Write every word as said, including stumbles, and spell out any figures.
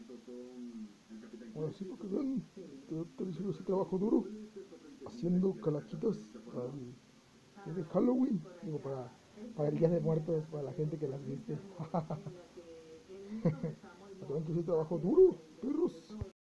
Ahora sí, porque vean, te, te hicieron ese trabajo duro, haciendo calaquitas para el día de Halloween, digo, para, para el Día de Muertos, para la gente que las viste. Tuvieron que hacer trabajo duro, perros.